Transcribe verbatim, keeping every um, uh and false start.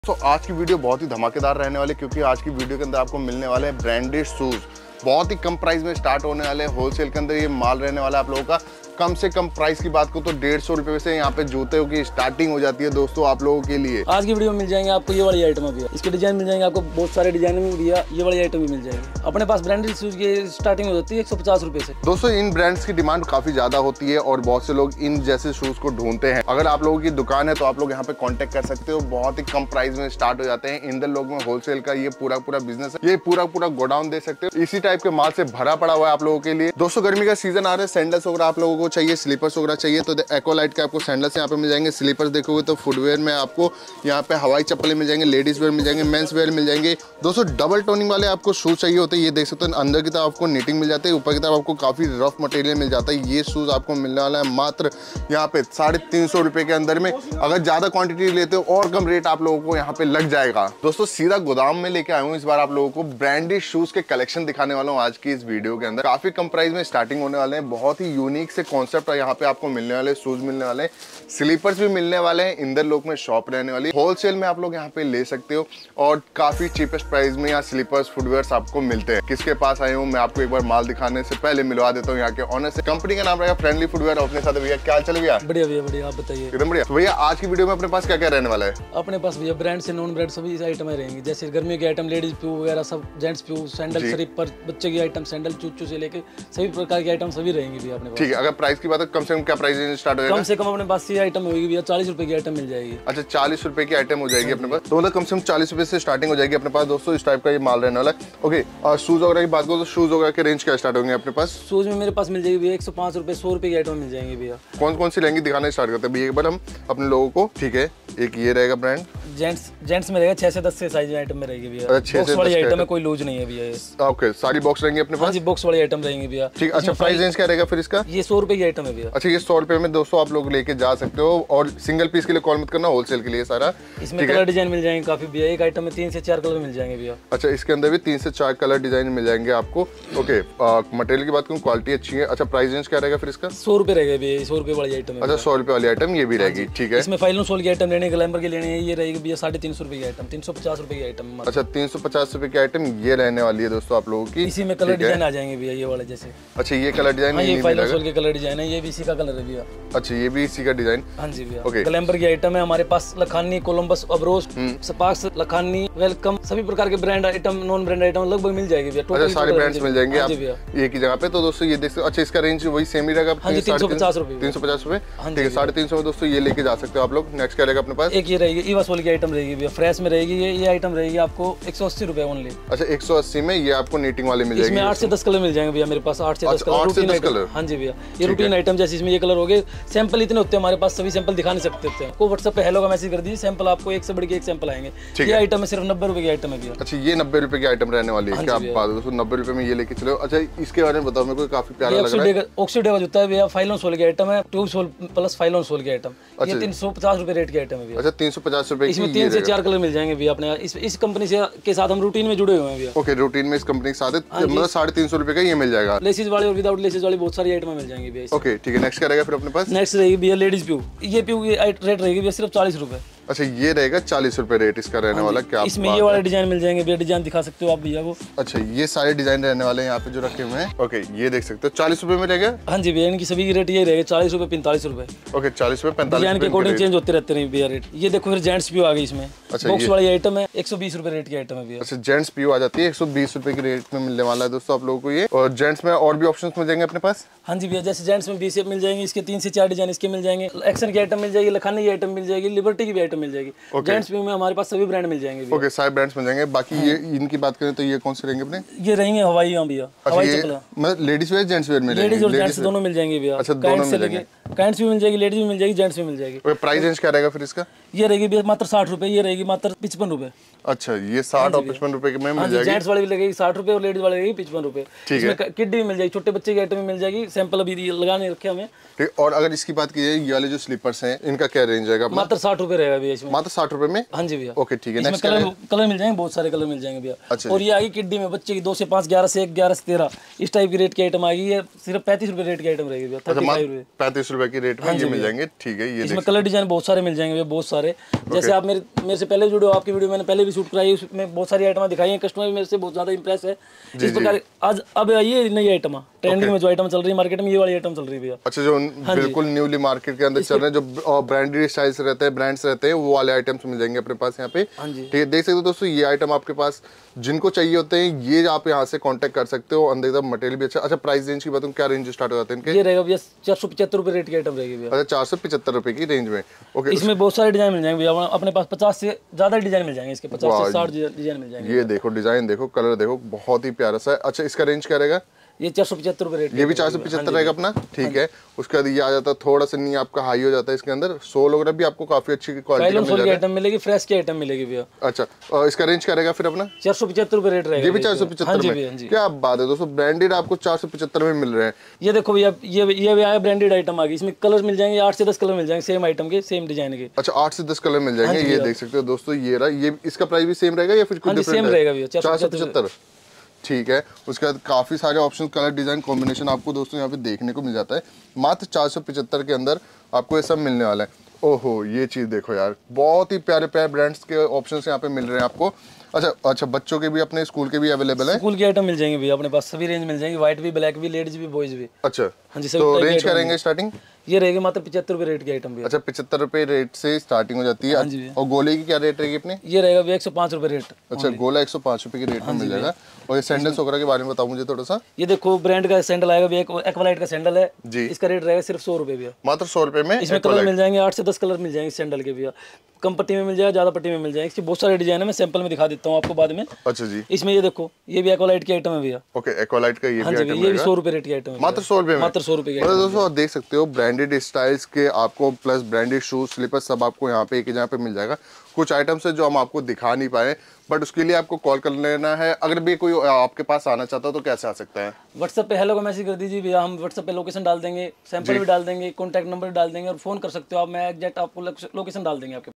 तो आज की वीडियो बहुत ही धमाकेदार रहने वाली, क्योंकि आज की वीडियो के अंदर आपको मिलने वाले हैं ब्रांडेड शूज़। बहुत ही कम प्राइस में स्टार्ट होने वाले हैं। होलसेल के अंदर ये माल रहने वाला है आप लोगों का। कम से कम प्राइस की बात को तो डेढ़ सौ रुपये से यहाँ पे जूते की स्टार्टिंग हो जाती है दोस्तों आप लोगों के लिए। आज की वीडियो में मिल जाएंगे आपको ये वाली आइटम भी, इसके डिजाइन मिल जाएंगे आपको, बहुत सारे डिजाइन में भी ये वाली आइटम भी मिल जाएगी। अपने पास ब्रांडेड शूज की स्टार्टिंग हो जाती है एक सौ पचास रुपए से। दोस्तों इन ब्रांड्स की डिमांड काफी ज्यादा होती है और बहुत से लोग इन जैसे शूज को ढूंढते हैं। अगर आप लोगों की दुकान है तो आप लोग यहाँ पे कॉन्टेक्ट कर सकते हो। बहुत ही कम प्राइस में स्टार्ट हो जाते हैं। इंदर लोग में होलसेल का ये पूरा पूरा बिजनेस है। ये पूरा पूरा गोडाउन दे सकते हो। इसी टाइप के माल से भरा पड़ा हुआ है आप लोगों के लिए। दोस्तों गर्मी का सीजन आ रहा है, सैंडल्स वगैरह आप लोगों को चाहिए, स्लीपर्स वगैरह चाहिए तो एक्वालाइट के आपको सैंडल्स यहाँ पे मिल जाएंगे। स्लीपर्स देखोगे तो फुटवेयर में आपको यहाँ पे हवाई चप्पलें मिल जाएंगे, लेडीज वेयर मिल जाएंगे, मेंस वेयर मिल जाएंगे। दोस्तों डबल टोनिंग वाले आपको शूज चाहिए होते हैं, ये देख सकते हो। अंदर की तरफ आपको नीटिंग मिल जाती है, ऊपर की तरफ आपको काफी रफ मटेरियल मिल जाता है। ये शूज आपको मिलने वाला है मात्र यहाँ पे साढ़े तीन सौ रुपए के अंदर में। अगर ज्यादा क्वांटिटी लेते हो और कम रेट आप लोगों को यहाँ पे लग जाएगा। दोस्तों सीधा गोदाम में लेके आया हूँ इस बार आप लोगों को ब्रांडेड शूज के कलेक्शन दिखाने वाला हूँ आज की इस वीडियो के अंदर। काफी कम प्राइस में स्टार्टिंग होने वाले हैं। बहुत ही यूनिक से कॉन्सेप्ट यहाँ पे आपको मिलने वाले, शूज मिलने वाले, स्लीपर्स भी मिलने वाले हैं। इंदर लोक में शॉप रहने वाली, होलसेल में आप लोग यहाँ पे ले सकते हो और काफी चीपेस्ट प्राइस में यहाँ स्लीपर्स फुटवेयर्स आपको मिलते हैं। किसके पास आए हूँ मैं आपको एक बार माल दिखाने से पहले मिलवा देता हूँ यहाँ के ऑनर से। कंपनी का नाम रहेगा फ्रेंडली फुटवेयर। अपने साथ भैया क्या चल भैया? बढ़िया भैया बढ़िया, आप बताइए। एकदम बढ़िया। तो भैया आज की वीडियो में अपने पास क्या क्या रहने वाला है? अपने पास भैया ब्रांड से नॉन ब्रांड सभी आइटम रहेंगे, जैसे गर्मियों के आइटम, लेडीज प्यू वगैरह सब, जेंट्स प्यू, सैंडल, स्लीपर, बच्चे की आइटम, सैंडल, चूचू से लेके सभी प्रकार के आइटम सभी रहेंगे भैया अपने पास। ठीक है, अगर प्राइस की बात है कम से कम क्या प्राइस स्टार्ट होगा? कम से कम अपने पास ये आइटम होगी भैया चालीस रुपए की आइटम मिल जाएगी। अच्छा चालीस रुपए की आइटम हो जाएगी अपने पास, तो मतलब कम से कम चालीस रुपए से स्टार्टिंग हो जाएगी अपने पास। दोस्तों इस टाइप का ये माल रहने वाला है। ओके, और शूज वगैरह की बात करो तो शूज वगैरह के रेंज क्या स्टार्ट होंगे अपने पास? शूज में मेरे पास मिल जाएगी भैया एक सौ पाँच रुपए, सौ रुपए की आइटम मिल जाएंगे भैया। कौन कौन सी लेंगे दिखाना स्टार्ट करते हैं भैया एक बार हम अपने लोगों को। ठीक है, एक ये रहेगा ब्रांड, जेंट्स जेंट्स में रहेगा छह से दस से साइज आइटम में रहेगी भैया। बॉक्स वाली आइटम है, कोई लूज नहीं है भैया ये। ओके, सारी बॉक्स रहेंगे अपने पास? जी बॉक्स वाली आइटम रहेंगी भैया। ठीक, अच्छा प्राइस रेंज क्या रहेगा फिर इसका? ये सौ रुपए की आइटम है भैया। अच्छा ये सौ रुपए में दोस्तों आप लोग लेके जा सकते हो और सिंगल पीस के लिए कॉल मत करना, होलसेल के लिए सारा। इसमें कलर डिजाइन मिल जाएंगे काफी भैया, एक आइटम में तीन से चार कलर मिल जाएंगे भैया। अच्छा इसके अंदर भी तीन से चार कलर डिजाइन मिल जाएंगे आपको। ओके, मटेरियल की बात करूँ क्वालिटी अच्छी है। अच्छा प्राइस रेंज क्या रहेगा फिर इसका? सौ रुपए रहेगा भैया, सौ रुपए वाली आइटम है। अच्छा सौ रुपए वाली आइटम ये भी रहेगी। ठीक है, इसमें फाइलों सोल की आइटम लेने, ग्लैमर की लेनी है, ये रहेगी भैया साढ़े तीन सौ रुपए की आइटम, तीन सौ पचास रुपए की आइटम। अच्छा तीन सौ पचास रुपए की आइटम ये रहने वाली है दोस्तों आप लोगों की। इसी में कलर डिजाइन आ जाएंगे भैया ये वाले जैसे। अच्छा ये कलर डिजाइन, ये फाइलों सोल के कलर डिजाइन है, ये भी इसी का कलर है भैया। अच्छा ये भी इसी का डिजाइन। हाँ जी भैया। ओके, ग्लैमर की आइटम है हमारे पास, Lakhani, Columbus, Abros, Sparx, Lakhani, Welcome, सभी प्रकार के brand item, non brand item लगभग मिल जाएगी भैया। अच्छा सारे ब्रांड्स मिल जाएंगे आप एक ही जगह पे। तो दोस्तों ये देख सकते हो। अच्छा इसका रेंज वही सेम ही रहेगा तीन सौ पचास रुपए। तीन सौ पचास रुपए ठीक है, साढ़े तीन सौ में दोस्तों ये लेके जा सकते हो आप लोग। नेक्स्ट क्या रहेगा अपने पास? एक ये रहेगी ईवा सोल की आइटम रहेगी भैया, फ्रेश में रहेगी ये ये आइटम रहेगी आपको एक सौ अस्सी रुपए ओनली। अच्छा एक सौ अस्सी में ये आपको नीटिंग वाले मिल जाएंगे। इसमें आठ से दस कलर मिल जाएंगे भैया मेरे पास, आठ से दस कलर। हाँ जी भैया, ये रूटीन आइटम जैसे इसमें ये कलर हो गए। सैंपल इतने होते हैं हमारे पास, सभी सैंपल दिखा नहीं सकते होते हैं। को व्हाट्सएप पे हेलो का मैसेज कर दीजिए, सैंपल आपको एक से बढ़ के एक सैंपल आएंगे। ये आइटम है सिर्फ नब्बे रुपए की आइटम है भैया। अच्छा ये नब्बे रुपए की आइटम रहने वाली है, क्या बात है दोस्तों, नब्बे रुपए में ये लेके चलो। अच्छा इसके बारे में बताओ मेरे को, काफी प्यारा लग रहा है। ऑक्सीडेवा जूता है भैया, फाइलोन सोल की आइटम है, tube sole plus phylon sole की आइटम। ये तीन सौ पचास रुपए रेट की आइटम है भैया। अच्छा तीन सौ पचास रुपए, इसमें तीन से चार कलर मिल जाएंगे भैया अपने। इस इस कंपनी से के साथ हम रूटीन में जुड़े हुए हैं भैया। ओके, रूटीन में इस कंपनी के साथ मतलब साढ़े तीन सौ रुपए का ये मिल जाएगा। लेसिस वाले और विदाउट लेसिस वाली बहुत सारी आइटम मिल जाएंगी भैया। ओके ठीक है, नेक्स्ट क्या रहेगा फिर अपने पास? नेक्स्ट रहेगी भैया लेडीज प्यू। ये प्यू की रेट रहेगी भैया सिर्फ चालीस रुपए। अच्छा ये रहेगा चालीस रुपए रेट इसका रहने वाला। क्या इसमें ये वाले डिजाइन मिल जाएंगे भैया, डिजाइन दिखा सकते हो आप भैया को। अच्छा ये सारे डिजाइन रहने वाले हैं यहाँ पे जो रखे हुए हैं। ओके ये देख सकते हो चालीस रुपए में रहेगा। हाँ जी भैया, इनकी सभी की रेट ये रहेगा चालीस रुपए, पैंतालीस रुपए। ओके चालीस रुपए पैंतालीस, डिजाइन के अकॉर्डिंग चेंज होते रहते हैं भैया रेट। ये देखो फिर जेंट्स प्यू आ गई इसमें, बॉक्स वाली आइटम है, एक सौ बीस रुपए रेट की आइटम है भैया। अच्छा जेंट्स प्यू आ जाती है, एक सौ बीस रुपए की रेट में मिलने वाला है दोस्तों आप लोगों को ये। और जेंट्स में और भी ऑप्शंस मिल जाएंगे अपने पास? हाँ जी भैया, जैसे जेंट्स में बीस मिल जाएंगे, इसके तीन से चार डिजाइन इसके मिल जाएंगे। एक्शन की आइटम मिल जाएगी, लखानी की आइटम मिल जाएगी, लिबर्टी की भी आइटम मिल जाएगी। जेंट्स प्यू में हमारे पास सभी ब्रांड मिल जाएंगे। ओके सारे ब्रांड्स मिल जाएंगे। बाकी ये इनकी बात करें तो ये कौन से रहेंगे अपने? ये रहेंगे हवाई भैया, हवाई चप्पल, मतलब लेडीज वेयर जेंट्स वेयर में लेडीज और जेंट्स दोनों मिल जाएंगे भैया। अच्छा दोनों मिल जाएंगे, कैंट्स भी मिल जाएगी, लेडीज भी मिल जाएगी, जेंट्स भी मिल जाएगी। प्राइस रेंज क्या रहेगा फिर इसका? ये रहेगी भैया मात्र साठ रुपए, ये रहेगी मात्र पचपन रुपए। अच्छा ये साठ और पचपन रुपए में मिल जाएगी। जेंट्स वाली भी लगेगी साठ रुपए और लेडीज वाली लगेगी पचपन रुपए। इसमें किड भी मिल जाएगी, छोटे बच्चे की आइटम मिल जाएगी। सैंपल अभी लगाने रखे हमें। ठीक, और अगर इसकी बात की जाए ये वाले जो स्लीपर्स हैं इनका क्या रेंज रहेगा? मात्र साठ रुपए रहेगा भैया इसमें। मात्र साठ रुपए में? हाँ जी भैया। ओके ठीक है, नेक्स्ट कलर कलर मिल जाएंगे, बहुत सारे कलर मिल जाएंगे भैया। और ये आएगी किड्डी में बच्चे की दो से पाँच, ग्यारह से एक, ग्यारह से तेरह, इस टाइप की रेट की आइटम आएगी। ये सिर्फ पैंतीस रुपए रेट की आइटम रहेगी भैया। पैंतीस रुपए रुपए की रेट में ये मिल जाएंगे। ठीक है, ये इसमें कलर डिजाइन बहुत सारे मिल जाएंगे भैया, बहुत सारे। जैसे आप मेरे मेरे से पहले वीडियो, आपकी वीडियो मैंने पहले भी शूट कराई, उसमें बहुत सारी आइटम दिखाई है, कस्टमर भी मेरे से बहुत ज्यादा इंप्रेस है इस प्रकार। आज अब ये नई आइटम ट्रेंडिंग में जो आइटम चल रही है मार्केट में, ये वाली आइटम चल रही है भैया। अच्छा, जो बिल्कुल न्यूली मार्केट के अंदर चल रहे हैं, जो ब्रांडेड स्टाइल्स रहते हैं, ब्रांड्स रहते हैं, वो वाले आइटम्स मिल जाएंगे अपने पास यहाँ पे। ठीक है, देख सकते हो दोस्तों, ये आइटम आपके पास जिनको चाहिए होते हैं, ये आप यहाँ से कांटेक्ट कर सकते हो। अंदर एकदम मटेरियल भी अच्छा। अच्छा, प्राइस रेंज की बात करूं, क्या रेंज स्टार्ट हो जाते हैं इनके? ये रहेगा भैया चार सौ पचहत्तर रुपए रेट की आइटम रहेगी भैया। अच्छा, चार सौ पचहत्तर रुपए की रेंज में। ओके, इसमें बहुत सारे डिजाइन मिल जाएंगे भैया, अपने पास पचास से ज्यादा डिजाइन मिल जाएंगे, इसके पचास से साठ डिजाइन मिल जाएंगे। ये देखो डिजाइन देखो, कलर देखो, बहुत ही प्यारा सा है। अच्छा, इसका रेंज क्या रहेगा? ये चार सौ पचहत्तर रुपए रेट, ये भी चार सौ पचहत्तर रहेगा अपना। ठीक है, उसके बाद ये आ जाता है थोड़ा सा नहीं आपका हाई हो जाता है, इसके अंदर सोल वगैरह भी आपको काफी अच्छी क्वालिटी में मिल आइटम मिलेगी, फ्रेश की आइटम मिलेगी भैया। अच्छा, और इसका रेंज क्या रहेगा फिर अपना? चार सौ पचहत्तर रुपए रेट रहेगा। ये भी चार सौ पचहत्तर में? क्या बात है दोस्तों, ब्रांडेड आपको चार सौ पचहत्तर में मिल रहे हैं। ये देखो भैया, ये ये भी आया ब्रांडेड आइटम आ गई, इसमें कलर मिल जाएंगे आठ से दस कलर मिल जाएंगे सेम आइटम के, सेम डिजाइन के। अच्छा, आठ से दस कलर मिल जाएंगे। ये देख सकते हो दोस्तों, ये रहा। ये इसका प्राइस भी सेम रहेगा या फिर कुछ सेम रहेगा भैया? चार सौ पचहत्तर। ठीक है, उसके बाद काफ़ी सारे ऑप्शन, कलर डिज़ाइन कॉम्बिनेशन आपको दोस्तों यहाँ पे देखने को मिल जाता है। मात्र चार सौ पचहत्तर के अंदर आपको ये सब मिलने वाला है। ओहो, ये चीज़ देखो यार, बहुत ही प्यारे प्यारे ब्रांड्स के ऑप्शंस यहाँ पे मिल रहे हैं आपको। अच्छा अच्छा, बच्चों के भी, अपने स्कूल के भी अवेलेबल है? स्कूल की आइटम मिल जाएंगे भैया अपने पास, सभी रेंज मिल जाएंगी, व्हाइट भी, ब्लैक भी, लेडीज भी, बॉयज भी। अच्छा, हाँ जी, तो रेंज क्या रहेंगे स्टार्टिंग? ये रहेगी मात्र पचहत्तर रुपए रेट की आइटम भी। अच्छा, पचहत्तर रुपए रेट से स्टार्टिंग हो जाती है। हाँ जी, और गोले की क्या रेट रहेगी अपनी? ये रहेगा भैया एक सौ पाँच रुपए रेट। अच्छा, गोला एक सौ पाँच रुपए की रेट में मिल जाएगा। और ये सैंडल्स वगैरह के बारे में बताओ मुझे थोड़ा सा। ये देखो ब्रांड का सैंडल आएगा भैया, एक्वालाइट का सैंडल है जी, इसका रेट रहेगा सिर्फ सौ रुपए भैया, मात्र सौ रुपए में। इसमें कलर मिल जाएंगे, आठ से दस कलर मिल जाएंगे सैंडल के भैया। कम पट्टी में मिल जाएगा, ज्यादा पट्टी में मिल जाएगा, इसकी बहुत सारे डिजाइन है, मैं सैंपल में दिखा देता हूँ आपको बाद में। अच्छा जी, इसमें ये देखो, ये भी एक्वालाइट की आइटम है भैया। ओके, एक्वालाइट का ये भी आइटम ये भी सौ रुपए रेट की आइटम है, मात्र सौ रुपए में। मात्र सौ रुपए की। दोस्तों आप देख सकते हो, ब्रांडेड स्टाइल्स के आपको प्लस ब्रांडेड शूज, स्लीपर्स सब आपको यहाँ पे एक ही जगह पे मिल जाएगा। कुछ आइटम्स है जो हम आपको दिखा नहीं पाए, बट उसके लिए आपको कॉल कर लेना है। अगर भी कोई आपके पास आना चाहता हो तो कैसे आ सकता है? व्हाट्सएप पे हेलो का मैसेज कर दीजिए भैया, हम व्हाट्सएप पे लोकेशन डाल देंगे, सैंपल भी डाल देंगे, कॉन्टैक्ट नंबर डाल देंगे और फोन कर सकते हो आप, मैं एग्जैक्ट आपको लोकेशन डाल देंगे आपके।